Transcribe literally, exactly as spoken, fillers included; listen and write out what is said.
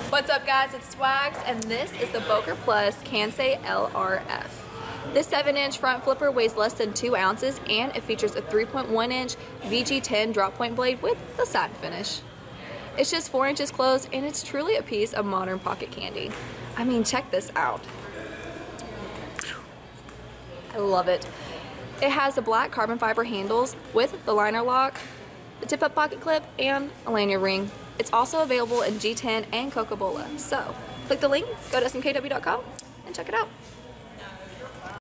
What's up guys, it's Swags and this is the Boker Plus Kansei L R F. This seven inch front flipper weighs less than two ounces and it features a three point one inch V G ten drop point blade with the satin finish. It's just four inches closed and it's truly a piece of modern pocket candy. I mean, check this out. I love it. It has the black carbon fiber handles with the liner lock, the tip up pocket clip, and a lanyard ring. It's also available in G ten and Coca-Cola. So, click the link, go to S M K W dot com, and check it out.